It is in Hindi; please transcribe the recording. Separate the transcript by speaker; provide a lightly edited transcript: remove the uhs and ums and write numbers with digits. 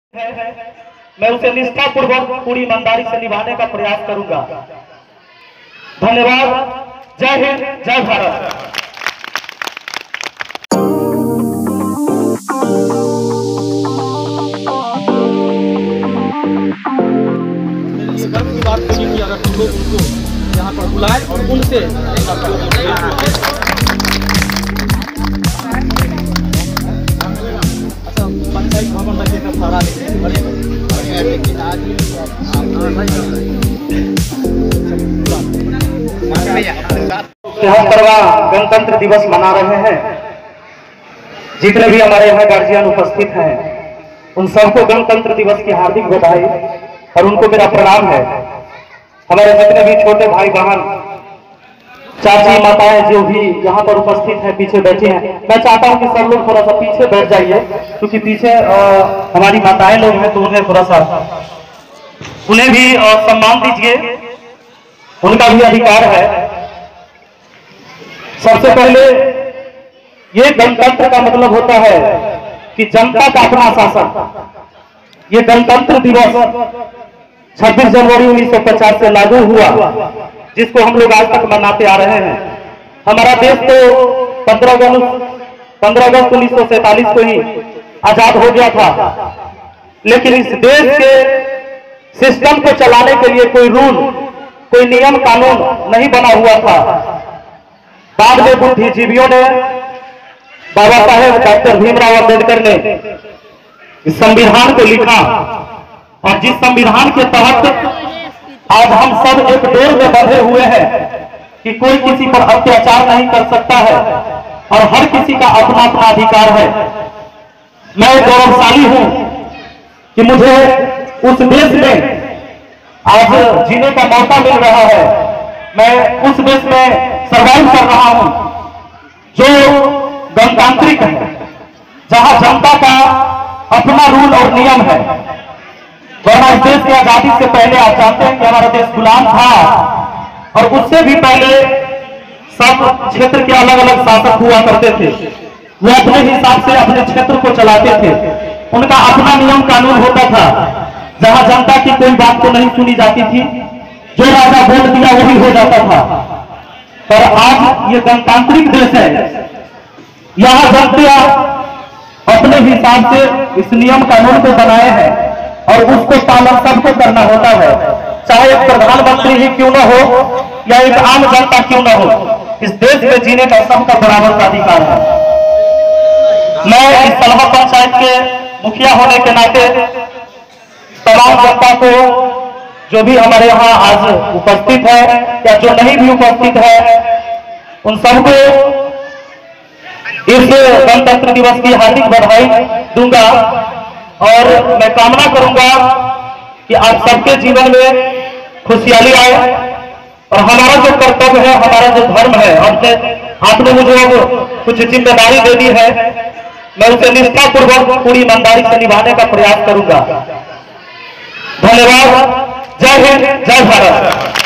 Speaker 1: मैं उसे निष्ठापूर्वक पूरी ईमानदारी से निभाने का प्रयास करूंगा। धन्यवाद। जय हिंद, जय भारत।
Speaker 2: गर्व की बात कही कि अगर हम लोग उनको यहाँ पर बुलाए और उनसे पंचायत भवन का सारा लेकिन आज
Speaker 1: 73वां गणतंत्र दिवस मना रहे हैं। जितने भी हमारे यहाँ गार्जियन उपस्थित हैं उन सबको गणतंत्र दिवस की हार्दिक बधाई और उनको मेरा प्रणाम है। हमारे जितने भी छोटे भाई बहन, चाची माताएं जो भी यहाँ पर उपस्थित हैं, पीछे बैठे हैं, मैं चाहता हूँ कि सब लोग थोड़ा सा पीछे बैठ जाइए, क्योंकि पीछे हमारी माताएं लोग हैं तो उन्हें थोड़ा सा उन्हें भी सम्मान दीजिए, उनका भी अधिकार है। सबसे पहले ये गणतंत्र का मतलब होता है कि जनता का अपना शासन। ये गणतंत्र दिवस 26 जनवरी 1950 से लागू हुआ, जिसको हम लोग आज तक मनाते आ रहे हैं। हमारा देश तो 15 अगस्त 1947 को ही आजाद हो गया था, लेकिन इस देश के सिस्टम को चलाने के लिए कोई रूल, कोई नियम कानून नहीं बना हुआ था। बाद में बुद्धिजीवियों ने, बाबा साहेब डॉक्टर भीमराव अंबेडकर ने इस संविधान को लिखा, और जिस संविधान के तहत आज हम सब एक डोर में बंधे हुए हैं कि कोई किसी पर अत्याचार नहीं कर सकता है और हर किसी का अपना अपना अधिकार है। मैं गौरवशाली हूं कि मुझे उस देश में आज जीने का मौका मिल रहा है। मैं उस देश में सर्वाइव कर रहा हूं जो गणतांत्रिक है, जहां जनता का अपना रूल और नियम है। वरना इस देश की आजादी से पहले आप जानते हैं कि हमारा देश गुलाम था, और उससे भी पहले सब क्षेत्र के अलग अलग शासक हुआ करते थे। वो अपने हिसाब से अपने क्षेत्र को चलाते थे, उनका अपना नियम कानून होता था, जहां जनता की कोई बात तो नहीं सुनी जाती थी, जो राजा बोल दिया वही हो जाता था। पर आज ये गणतांत्रिक देश है, यहां जनता अपने हिसाब से इस नियम कानून को बनाए हैं और उसको पालन सबको करना होता है, चाहे एक प्रधानमंत्री ही क्यों ना हो या एक आम जनता क्यों ना हो। इस देश में जीने का सबका बराबर का अधिकार है। मैं इस सलहा पंचायत के मुखिया होने के नाते तमाम जनता को, जो भी हमारे यहाँ आज उपस्थित है या जो नहीं भी उपस्थित है, उन सबको इस गणतंत्र दिवस की हार्दिक बधाई दूंगा। और मैं कामना करूंगा कि आप सबके जीवन में खुशहाली आए, और हमारा जो कर्तव्य है, हमारा जो धर्म है, आपने मुझे अब कुछ जिम्मेदारी दे दी है, मैं उसे निष्ठापूर्वक पूरी ईमानदारी से निभाने का प्रयास करूंगा। धन्यवाद। जय हिंद, जय भारत।